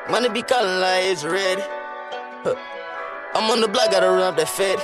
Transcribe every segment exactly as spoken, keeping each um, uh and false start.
Money be calling like it's ready. Huh. I'm on the block, gotta run up that Fetti.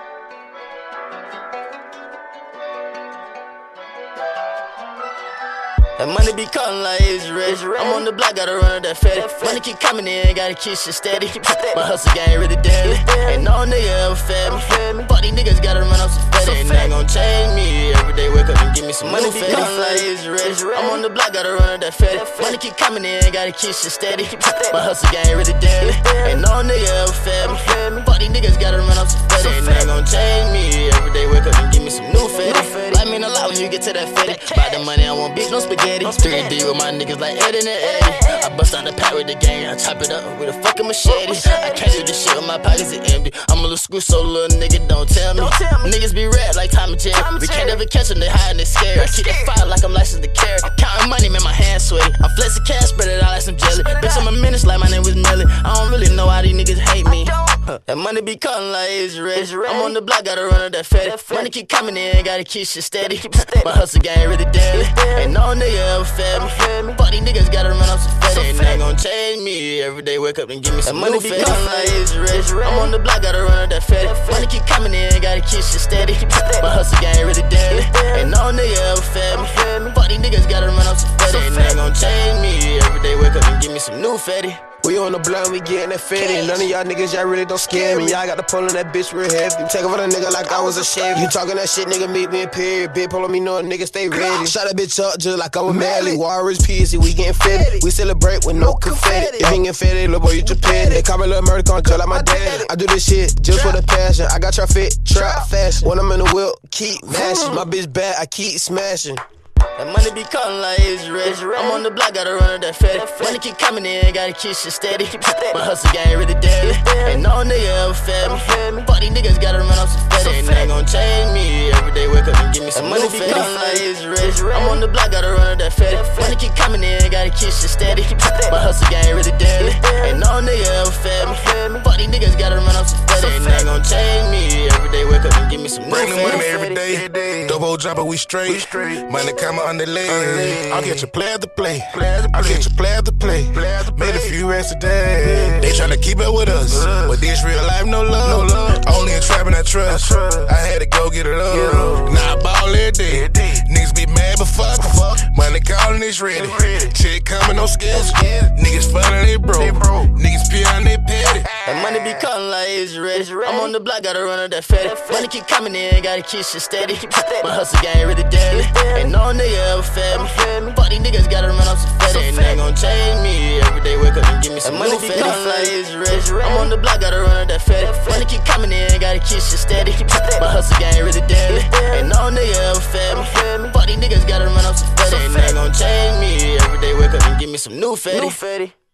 That money be calling like it's ready. I'm on the block, gotta run up that Fetti. Money keep coming in, gotta keep shit steady. My hustle game really deadly. Ain't no nigga ever fed me. Fuck these niggas, gotta run up some Fetti. Ain't nothing gon' change me. Every day wake up and give me some money. Be calling like it's ready. I'm on the block, gotta run up that Fetti. Money keep coming in, gotta keep shit steady. My hustle game really deadly. Ain't no nigga ever fed me. Fuck these niggas, gotta run up some Fetti. Ain't nothing gon' change me. Every day wake up and give me some new Fetti. Life mean a lot when you get to that Fetti. Buy the money, I want bitch, no spaghetti. three D with my niggas like Ed and Eddie. I bust out the pack with the gang, I chop it up with a fucking machete. I can't do this shit with my pockets are empty. I'm a little screw, so little nigga, don't tell me. Niggas be red like Tom and Jerry. We can't ever catch them, they high and they scared. I keep that fire like I'm licensed to carry. Counting money, man, my hands sweaty. I'm flexing cash, spread it out like some jelly. Bitch, I'm a menace like my name was Melly. I don't really know how these niggas hate me. That money be calling like it's ready. I'm on the block, gotta run up that Fetti. Money keep coming in, gotta keep shit steady. My hustle game really deadly. Ain't no nigga ever fed me. Fuck these niggas, gotta run up some Fetti. Ain't nothing gon' change me. Every day wake up and give me some new Fetti. That money be calling like it's ready. I'm on the block, gotta run up that Fetti. Money keep coming in, gotta keep shit steady. My hustle game really deadly. Ain't no nigga ever fed me. Fuck these niggas, gotta run up some Fetti. Ain't nothing gon' change me. Every day wake up and give me some new Fetti. We on the block, we getting that Fetti. None of y'all niggas, y'all really don't scare me. Y'all got to pull on that bitch real heavy. Take over the nigga like I was a chef. You talking that shit, nigga, meet me in period. Big pull on me, knowing nigga stay ready. Shot that bitch up just like I'm a Madly. Warriors P C, we getting Fetti. We celebrate with no confetti. If you ain't Fetti, little boy, you Japan. They call me little murder, con just like my dad. I do this shit just for the passion. I got your fit, trap fashion. When I'm in the whip, keep mashing. My bitch bad, I keep smashing. That money be calling like it's ready. I'm on the block, gotta run up that Fetti. Money keep coming in, gotta keep shit steady. My hustle game really deadly. Ain't no nigga ever fed me. Fuck these niggas, gotta run up some Fetti. Ain't nothing gon' change me. Every day wake up and give me some new Fetti. That money be calling like it's ready. I'm on the block, gotta run up that Fetti. Money keep coming in, gotta keep shit steady. My hustle game really deadly. Ain't no nigga ever fed me. Fuck these niggas, gotta run up some Fetti. Ain't nothing gon' change me. Every day wake up and give me some new Fetti. Bring the money every day. Double dropper, we straight. Money coming on the leg. I'll get your player to play. I'll get your player to play. Made a few racks a day. They tryna keep it with us, but this real life, no love. Only in trapping I trust. I had to go get it up. Now I ball every day. Niggas be mad, but fuck em. Money calling, it's ready. Check coming, no skills. Niggas funny, they broke. Niggas peeing, they petty. That money be calling like it's ready. I'm on the block, gotta run up that Fetti. Money keep coming in, gotta keep shit steady. My hustle game really deadly. Ain't no nigga ever fed me. Fuck these niggas, gotta run up some Fetti. Ain't nothing gon' change me. Every day wake up and give me some new Fetti. That money be calling like it's ready. I'm on the block, gotta run up that Fetti. Money keep coming in, gotta keep shit steady. My hustle game really deadly. Ain't no nigga ever fed me. Fuck these niggas, gotta run up some Fetti. Ain't nothing gon' change me. Every day wake up and give me some new Fetti.